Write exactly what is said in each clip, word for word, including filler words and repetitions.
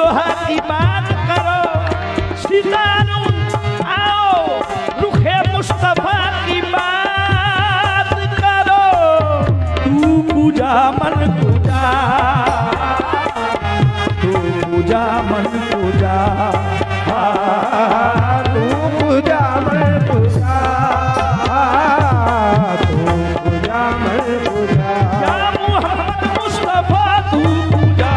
लोहा की बात करो, सितारों आओ रुखे मुस्तफा की बात करो। तू पूजा मन पूजा, तू पूजा मन पूजा, तू पूजा मन पूजा, तू पूजा मन पूजा। या मोहम्मद मुस्तफा तू पूजा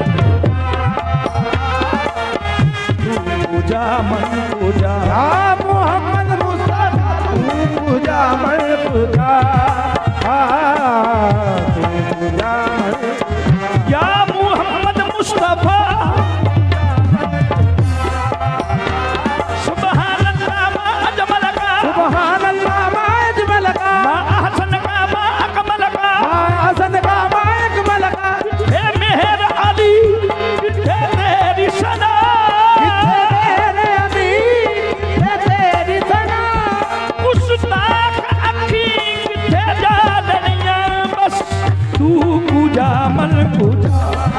मन पूजा, या मोहम्मद मुस्तफा तू पूजा मन पूजा, तू पूजा मन। या मोहम्मद मुस्तफा सुभान अल्लाह मा अजमल का, सुभान अल्लाह मा अजमल का, मा अहसन का, मा अकमल का, मा अहसन का, मा अकमल का। हे मेहर अली किथे तेरी सना, किथे तेरे अली किथे तेरी सना। मुस्ताक अखी किथे जा दनिया बस तू पूजा मन पूजा।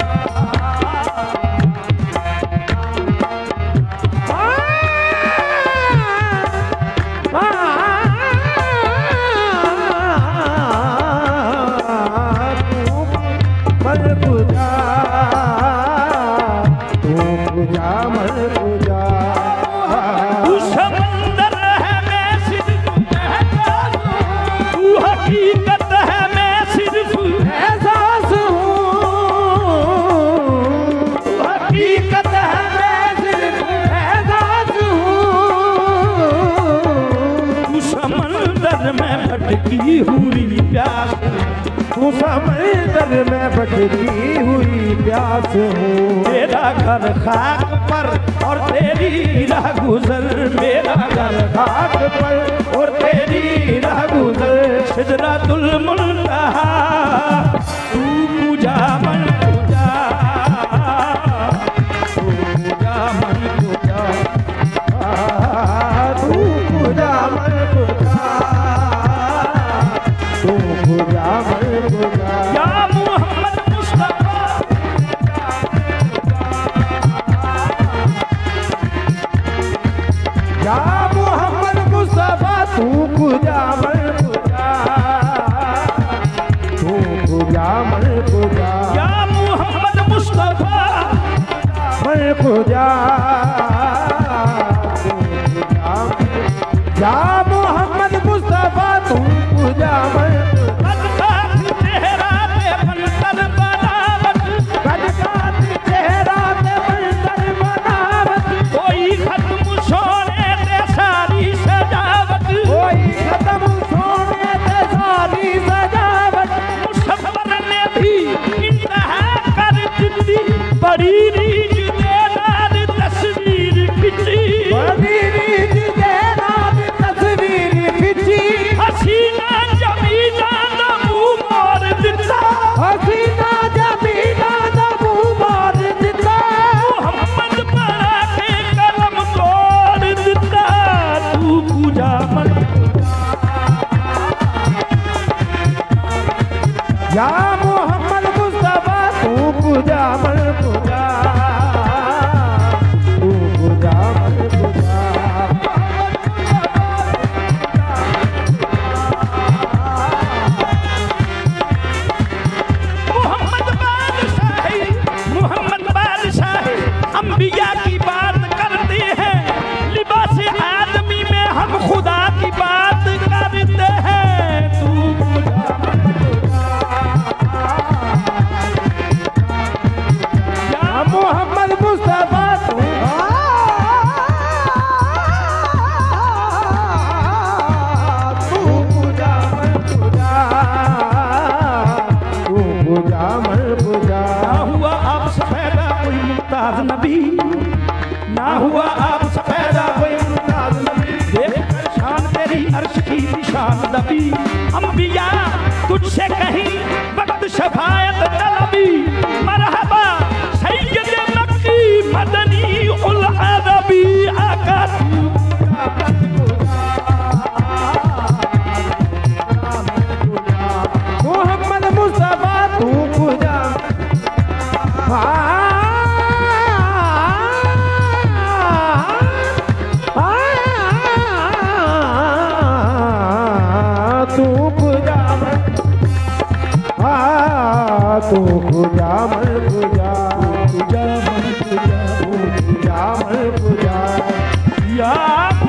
तू समंदर है मैं सिर्फ कहता हूँ, तू हकीकत है मैं सिर्फ एहसास हूँ, तू हकीकत है मैं सिर्फ एहसास हूँ। तू समंदर में भटकी हुई प्यास, तू समंदर में भटकी हुई प्यास हूँ। तेरा घर खाक पर और तेरी राह गुजर, मेरा घर खाक पर और तेरी राह गुजर सिदरतुल मुंतहा। तू पूजा मन पूजा, तू पूजा मन पूजा, तू पूजा मन पूजा, तू पूजा मन पूजा। या मोहम्मद मुस्तफा या मोहम्मद मुस्तफा तू पूजा मन पूजा, तू पूजा मन पूजा, या मोहम्मद मुस्तफा मन पूजा, तू पूजा मन। या मोहम्मद मुस्तफा तू पूजा मन कदका चेहरा पे बनकर बनावट, कदका चेहरा पे बनकर बनावट। कोई खत्म सोने ते सारी सजावट, कोई खत्म सोने ते सारी सजावट। मुसव्वर ने भी इंतहा कर दी, बड़ी रीज देदार तस्वीर खिंची, बड़ी रीज देदार तस्वीर खिंची। हसीना जमीना नबू मार दिता, हसीना जमीना नबू मार दिता। मोहम्मद बड़ा के कलम तोड़ दिता। तू पूजा मन या मोहम्मद मुस्तफा तू पूजा मन पूजा, तू पूजा मन पूजा। मोहम्मद बादशाही, मोहम्मद बादशाही अंबिया की बात करते हैं, लिबास आदमी में हम खुदा की बात करते हैं। तू या मोहम्मद मुस्तफा तू तू पूजा मन पूजा, तू पूजा मन पूजा। ना हुआ आपसे पैदा कोई मुमताज नबी, ना हुआ आपसे पैदा कोई मुमताज नबी, देख शान तेरी अर्श की निशान नबी। अंबिया तुझसे कहीं वक्त शफायत तलबी, मरहबा सैयद मक्की मदनी उल अरबी। आका मोहम्मद मुस्तफा तू पूजा, हाँ ओ खुदा मन खुदा पूजा मन पूजा खुदा मन खुदा या